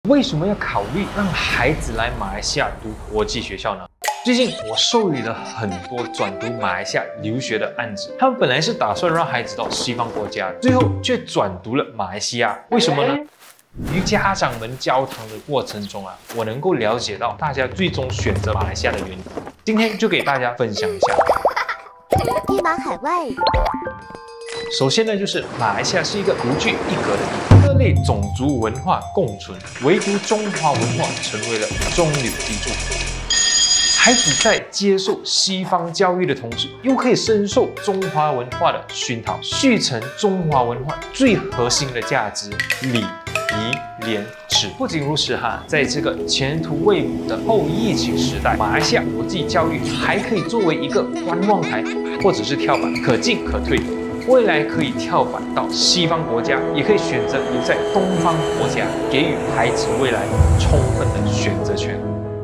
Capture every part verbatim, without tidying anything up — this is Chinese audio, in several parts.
为什么要考虑让孩子来马来西亚读国际学校呢？最近我受理了很多转读马来西亚留学的案子，他们本来是打算让孩子到西方国家，最后却转读了马来西亚，为什么呢？与家长们交谈的过程中啊，我能够了解到大家最终选择马来西亚的原因。今天就给大家分享一下。 一马海外。 首先呢，就是马来西亚是一个独具一格的地方，各类种族文化共存，唯独中华文化成为了中流砥柱。孩子在接受西方教育的同时，又可以深受中华文化的熏陶，续承中华文化最核心的价值——礼、仪、廉、耻。不仅如此哈，在这个前途未卜的后疫情时代，马来西亚国际教育还可以作为一个观望台，或者是跳板，可进可退。未来可以跳板到西方国家，也可以选择留在东方国家，给予孩子未来充分的选择权。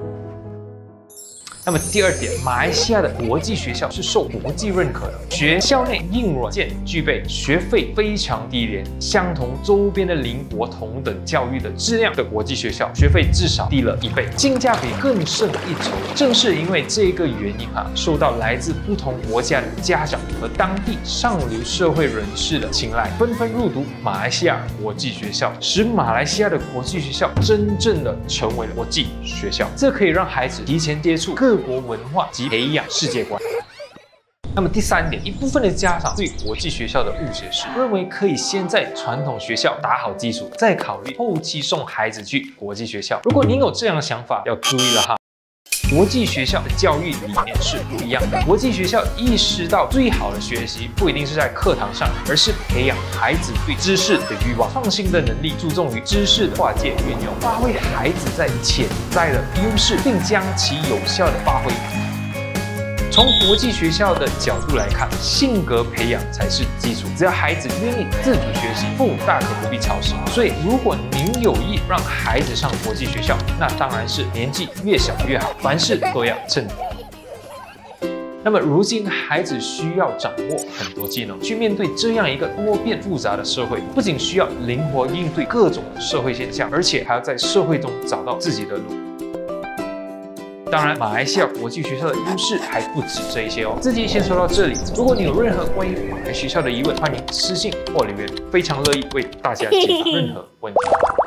那么第二点，马来西亚的国际学校是受国际认可的，学校内硬软件具备学费非常低廉，相同周边的邻国同等教育的质量的国际学校，学费至少低了一倍，性价比更胜一筹。正是因为这个原因哈，受到来自不同国家的家长和当地上流社会人士的青睐，纷纷入读马来西亚国际学校，使马来西亚的国际学校真正的成为了国际学校。这可以让孩子提前接触各国文化及培养世界观。那么第三点，一部分的家长对国际学校的误解是，认为可以先在传统学校打好基础，再考虑后期送孩子去国际学校。如果您有这样的想法，要注意了哈。国际学校的教育理念是不一样的。国际学校意识到，最好的学习不一定是在课堂上，而是培养孩子对知识的欲望、创新的能力，注重于知识的跨界运用，发挥孩子在潜在的优势，并将其有效的发挥。从国际学校的角度来看，性格培养才是基础。只要孩子愿意自主学习，父母大可不必操心。所以，如果您有意让孩子上国际学校，那当然是年纪越小越好，凡事都要趁早。那么，如今孩子需要掌握很多技能，去面对这样一个多变复杂的社会，不仅需要灵活应对各种社会现象，而且还要在社会中找到自己的路。当然，马来西亚国际学校的优势还不止这一些哦。这集先说到这里，如果你有任何关于马来学校的疑问，欢迎私信或留言，非常乐意为大家解答任何问题。